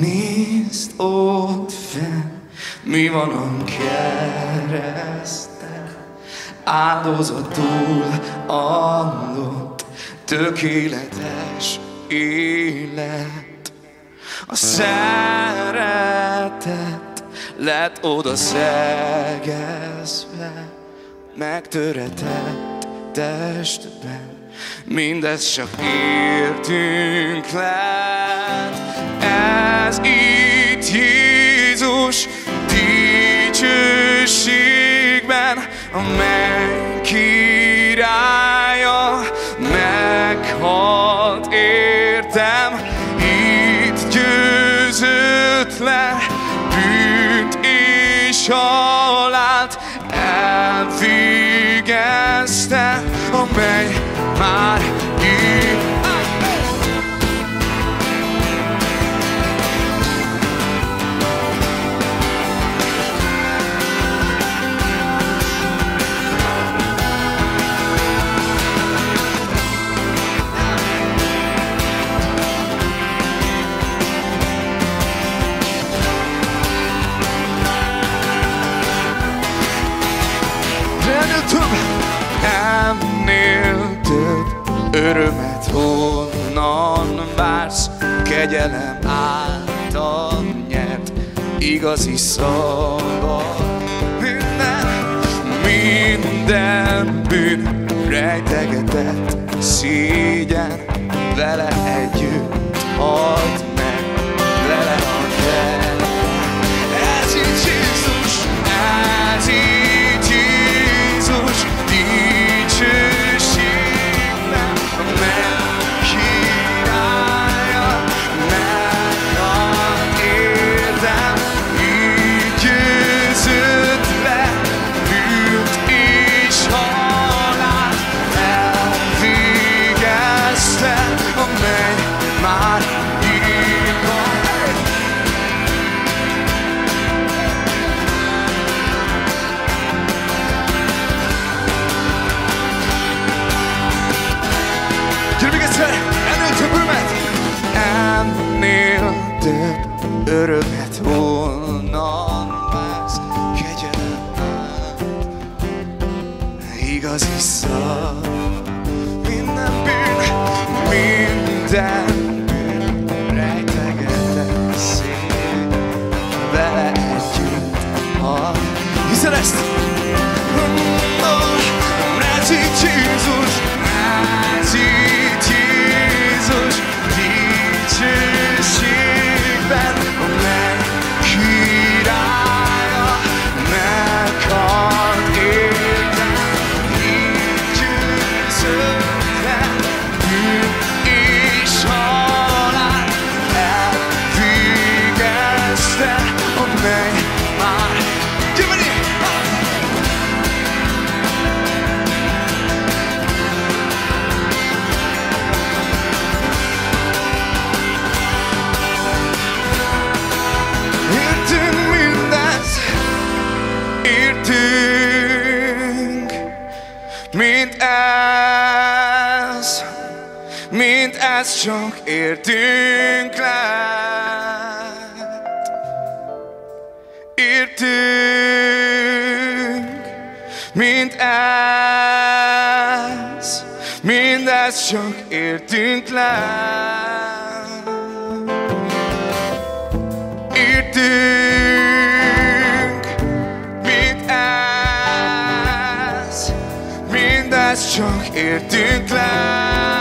Nézd ott fenn, mi van a kereszten, áldozatul adott tökéletes élet. A szeretet lett oda szegezve, megtöretett testben, mindez csak értünk lett. Ez itt Jézus dicsőségben, a menny királya meghalt értem, itt győzött le bűnt és halált, elvégezte, a menny már itt. Ennél több örömet honnan vársz, kegyelem által nyert igazi szabad. Minden bűn rejtegetett szégyen, vele együtt add meg, vele a te. Ez így Jézus, ez így Jézus dicsőségben, a menny királya meghalt értem, így győzött le bűnt és halált, elvégezte, a menny már itt van. Ennél több örömet honnan vársz, kegyelem igazi szav. Minden bűn rejtegetett szél, vele együtt ad. Hiszed ezt? Ez így Jézus, ez így Jézus dicsőségben, a menny királya meghalt értem, így győzött le bűnt és halált, elvégezte, a menny már. Gyere! Mint ez csak értünk lett. Értünk, mint ez, mindez csak értünk lett. Értünk, mint ez, mindez csak értünk lett.